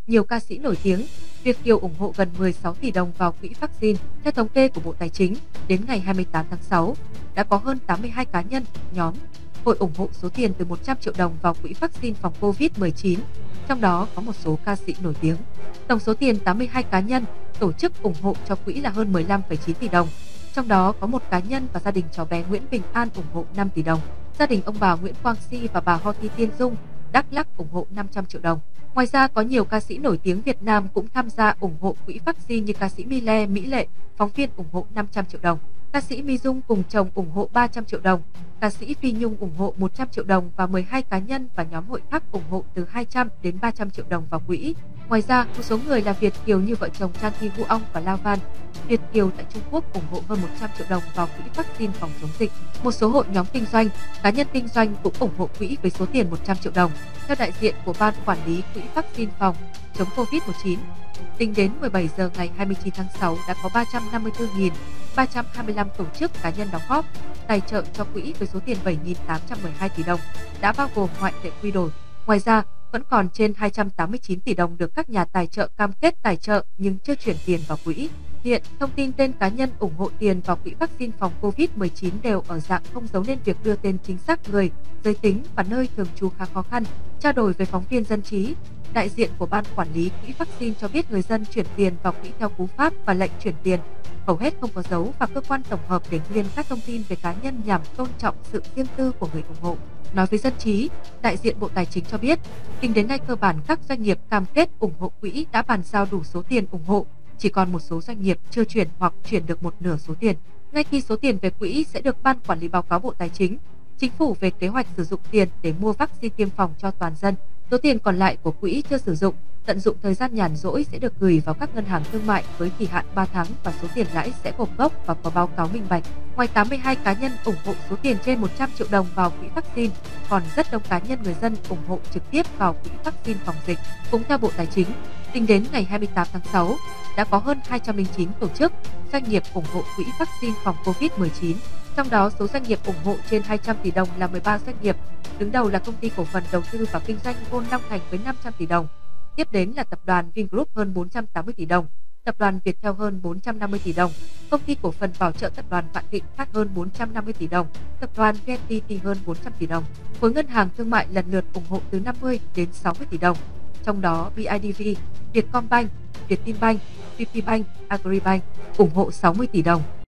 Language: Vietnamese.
nhiều ca sĩ nổi tiếng. Việt Kiều ủng hộ gần 16 tỷ đồng vào quỹ vaccine. Theo thống kê của Bộ Tài chính, đến ngày 28 tháng 6, đã có hơn 82 cá nhân, nhóm, hội ủng hộ số tiền từ 100 triệu đồng vào quỹ vaccine phòng COVID-19, trong đó có một số ca sĩ nổi tiếng. Tổng số tiền 82 cá nhân, tổ chức ủng hộ cho quỹ là hơn 15,9 tỷ đồng. Trong đó có một cá nhân và gia đình cháu bé Nguyễn Bình An ủng hộ 5 tỷ đồng. Gia đình ông bà Nguyễn Quang Si và bà Ho Thi Tiên Dung, Đắk Lắk ủng hộ 500 triệu đồng. Ngoài ra có nhiều ca sĩ nổi tiếng Việt Nam cũng tham gia ủng hộ quỹ vaccine như ca sĩ Mile Mỹ Lệ, phóng viên ủng hộ 500 triệu đồng. Ca sĩ My Dung cùng chồng ủng hộ 300 triệu đồng, ca sĩ Phi Nhung ủng hộ 100 triệu đồng và 12 cá nhân và nhóm hội khác ủng hộ từ 200 đến 300 triệu đồng vào quỹ. Ngoài ra, một số người là Việt Kiều như vợ chồng Chan Thi Huong và Lao Van, Việt Kiều tại Trung Quốc ủng hộ hơn 100 triệu đồng vào quỹ vaccine phòng chống dịch. Một số hội nhóm kinh doanh, cá nhân kinh doanh cũng ủng hộ quỹ với số tiền 100 triệu đồng. Theo đại diện của Ban Quản lý Quỹ vaccine phòng chống COVID-19, tính đến 17 giờ ngày 29 tháng 6 đã có 354.325 tổ chức cá nhân đóng góp, tài trợ cho quỹ với số tiền 7.812 tỷ đồng, đã bao gồm ngoại tệ quy đổi. Ngoài ra, vẫn còn trên 289 tỷ đồng được các nhà tài trợ cam kết tài trợ nhưng chưa chuyển tiền vào quỹ. Hiện, thông tin tên cá nhân ủng hộ tiền vào quỹ vaccine phòng COVID-19 đều ở dạng không dấu nên việc đưa tên chính xác người, giới tính và nơi thường trú khá khó khăn. Trao đổi với phóng viên Dân trí, đại diện của Ban Quản lý Quỹ vaccine cho biết người dân chuyển tiền vào quỹ theo cú pháp và lệnh chuyển tiền hầu hết không có dấu và cơ quan tổng hợp để nguyên các thông tin về cá nhân nhằm tôn trọng sự riêng tư của người ủng hộ. Nói với Dân trí, đại diện Bộ Tài chính cho biết, tính đến nay cơ bản các doanh nghiệp cam kết ủng hộ quỹ đã bàn giao đủ số tiền ủng hộ, chỉ còn một số doanh nghiệp chưa chuyển hoặc chuyển được một nửa số tiền. Ngay khi số tiền về quỹ sẽ được Ban Quản lý báo cáo Bộ Tài chính, Chính phủ về kế hoạch sử dụng tiền để mua vaccine tiêm phòng cho toàn dân. Số tiền còn lại của quỹ chưa sử dụng, tận dụng thời gian nhàn rỗi sẽ được gửi vào các ngân hàng thương mại với kỳ hạn 3 tháng và số tiền lãi sẽ gồm gốc và có báo cáo minh bạch. Ngoài 82 cá nhân ủng hộ số tiền trên 100 triệu đồng vào quỹ vaccine, còn rất đông cá nhân người dân ủng hộ trực tiếp vào quỹ vaccine phòng dịch. Cũng theo Bộ Tài chính, tính đến ngày 28 tháng 6, đã có hơn 209 tổ chức, doanh nghiệp ủng hộ quỹ vaccine phòng COVID-19. Trong đó, số doanh nghiệp ủng hộ trên 200 tỷ đồng là 13 doanh nghiệp, đứng đầu là Công ty Cổ phần Đầu tư và Kinh doanh Gold Long Thành với 500 tỷ đồng. Tiếp đến là Tập đoàn Vingroup hơn 480 tỷ đồng, Tập đoàn Viettel hơn 450 tỷ đồng, Công ty Cổ phần Bảo trợ Tập đoàn Vạn Thịnh Phát hơn 450 tỷ đồng, Tập đoàn VNPT hơn 400 tỷ đồng. Khối ngân hàng thương mại lần lượt ủng hộ từ 50 đến 60 tỷ đồng. Trong đó, BIDV, Vietcombank, Vietinbank, VPBank, Agribank ủng hộ 60 tỷ đồng.